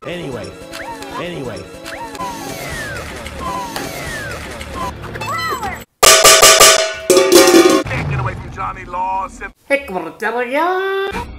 Anyway. Can't get away from Johnny Lawson. Hey, come on,